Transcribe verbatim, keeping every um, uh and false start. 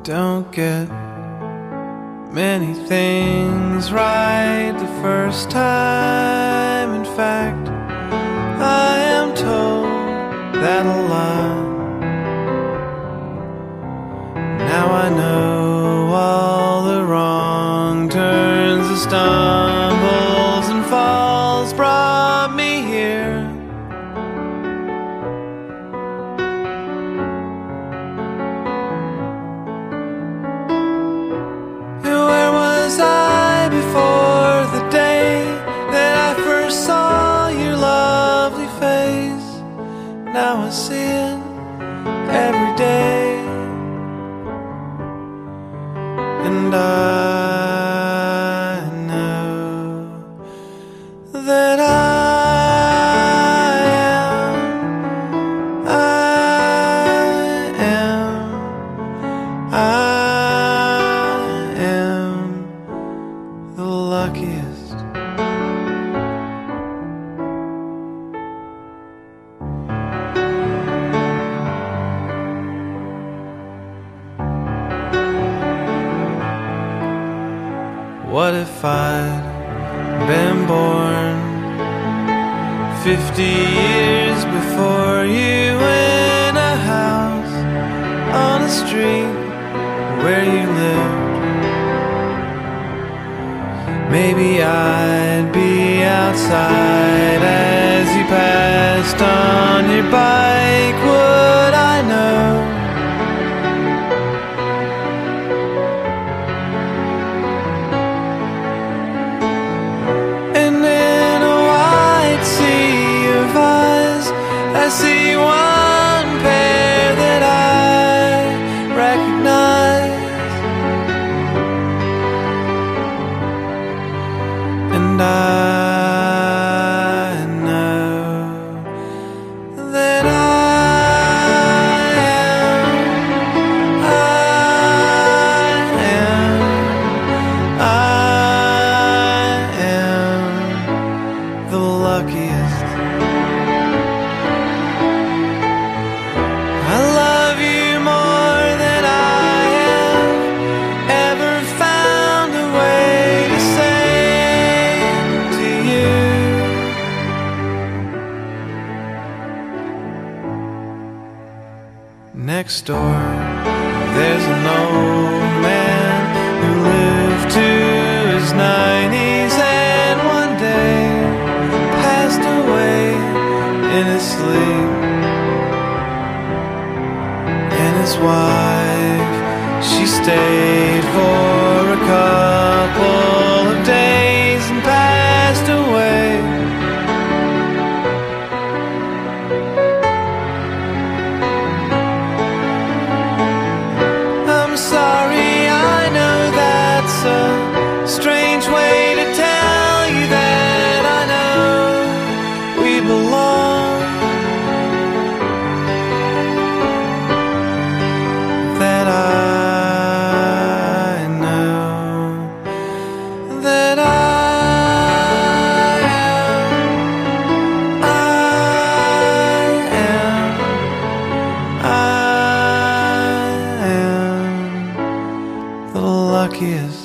don't get many things right the first time. In fact, I am told that a lot. Now I know all the wrong turns, the stumbles and falls brought me here. Where was I before the day that I first saw your lovely face? Now I see it every day. And I know that I am, I am, I am the luckiest. What if I'd been born fifty years before you, in a house on a street where you lived? Maybe I'd be outside as you passed on your bike. Would I know? I see one pair that I recognize, and I know that I am, I am, I am the luckiest. I love you more than I have ever found a way to say to you. Next door, there's an old man who lived to his nineties and one day passed away in his sleep. His wife, she stayed for a couple of days and passed away. I'm sorry, I know that's a strange way to tell you that I know we belong. That I know that I am, I am, I am the luckiest.